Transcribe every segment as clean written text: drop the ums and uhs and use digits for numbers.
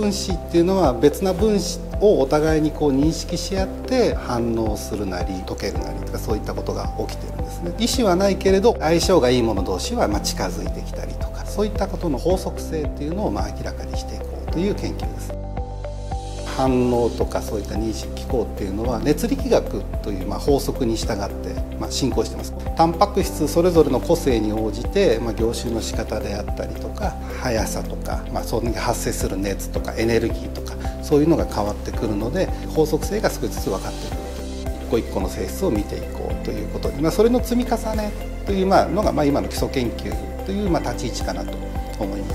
分子っていうのは別な分子をお互いにこう認識し合って反応するなり溶けるなりとか、そういったことが起きてるんですね。意思はないけれど相性がいいもの同士は近づいてきたりとか、そういったことの法則性っていうのを明らかにしていこうという研究です。反応とかそういった認識機構っていうのは熱力学という法則に従って進行してます。タンパク質それぞれの個性に応じて凝集の仕方であったりとか速さとか、それに発生する熱とかエネルギーとか、そういうのが変わってくるので法則性が少しずつ分かってくると、一個一個の性質を見ていこうということで、それの積み重ねというのが今の基礎研究という立ち位置かなと思います。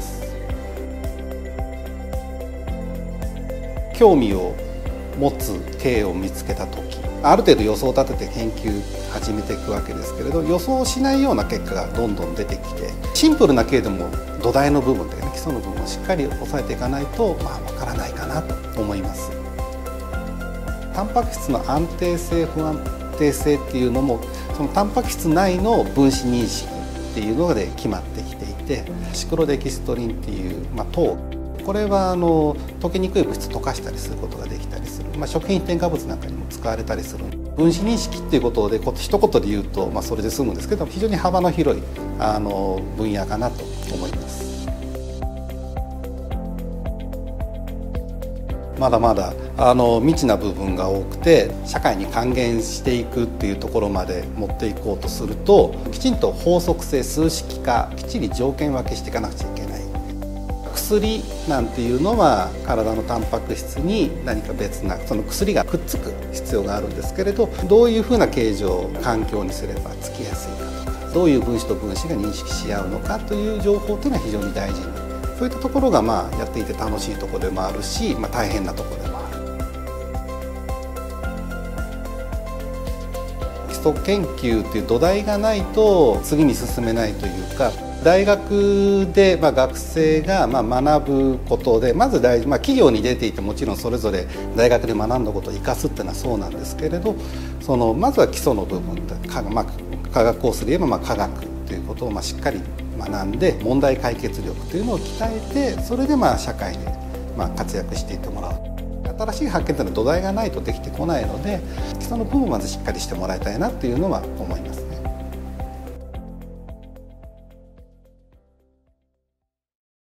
興味を持つ系を見つけた時、ある程度予想を立てて研究始めていくわけですけれど、予想しないような結果がどんどん出てきて、シンプルな系でも土台の部分でね、基礎の部分をしっかり押さえていかないとわからないかなと思います。タンパク質の安定性不安定性っていうのも、そのタンパク質内の分子認識っていうので決まってきていて、シクロデキストリンっていう糖、これは溶けにくい物質溶かしたりすることができたりする、食品添加物なんかにも使われたりする分子認識っていうことで一言で言うと、それで済むんですけど、非常に幅の広い分野かなと思います。まだまだ未知な部分が多くて、社会に還元していくっていうところまで持っていこうとすると、きちんと法則性数式化、きっちり条件分けしていかなくちゃいけない。薬なんていうのは体のタンパク質に何か別なその薬がくっつく必要があるんですけれど、どういうふうな形状環境にすればつきやすいかとか、どういう分子と分子が認識し合うのかという情報というのは非常に大事に、そういったところがやっていて楽しいところでもあるし、大変なところでもある。基礎研究っていう土台がないと次に進めないというか、大学で学生が学ぶことでまず大事、企業に出ていてもちろんそれぞれ大学で学んだことを生かすっていうのはそうなんですけれど、まずは基礎の部分で科学コースで言えば科学ということをしっかり学んで、問題解決力というのを鍛えて、それで社会で活躍していってもらう。新しい発見というのは土台がないとできてこないので、基礎の部分をまずしっかりしてもらいたいなというのは思います。